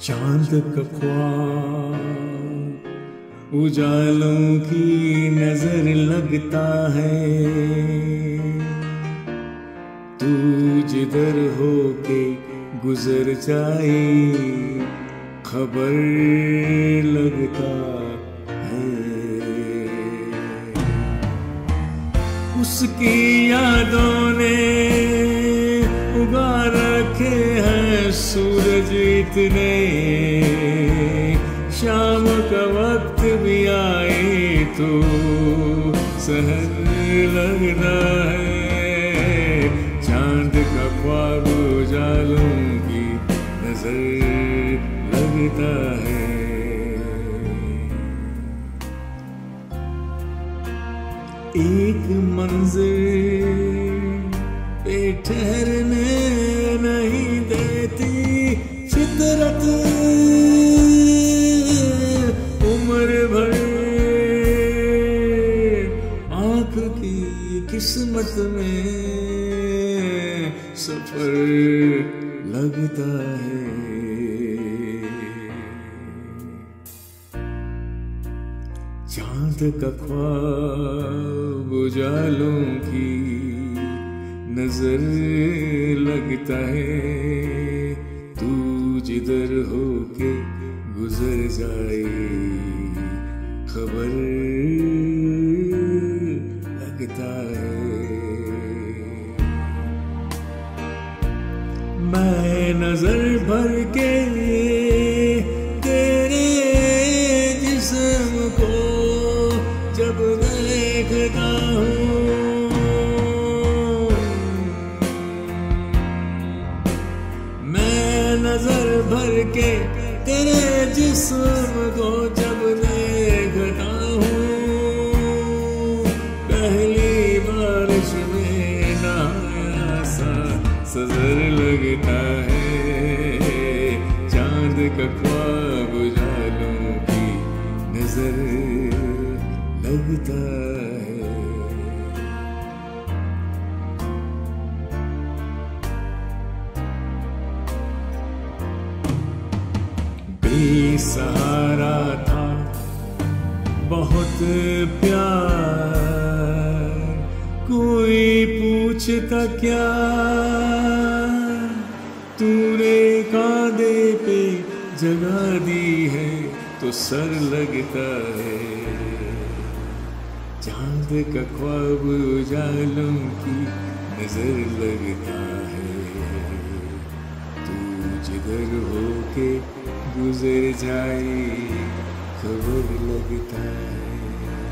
चांद का ख्वाब उजालों की नजर लगता है, तू जिधर होके गुजर जाए खबर लगता है। उसकी यादों ने उगा रखे हैं सूरज इतने, शाम का वक्त भी आए तो सहर लगता है। चांद का ख्वाब उजालों की नजर लगता है। एक मंजिल पे ठहरने नहीं देती फितरत, उम्र भर आंख की किस्मत में सफर लगता है। चांद का ख्वाब उजालों की नजर लगता है, तू जिधर होके गुजर जाए खबर लगता है। मैं नजर भर के तेरे जिस्म को जब देखता हूँ, मैं नजर भर के तेरे जिस्म को जब देखता हूँ, पहली बारिश में नहाया सा सजर लगता है। चांद का ख्वाब उजालों की नजर लगता है। बेसहारा था बहुत प्यार, कोई पूछता क्या, तूने कांधे पे जगह दी है तो सर लगता है। चांद का ख्वाब उजालों की नजर लगता है, तू जिधर होके गुजर जाए खबर लगता है।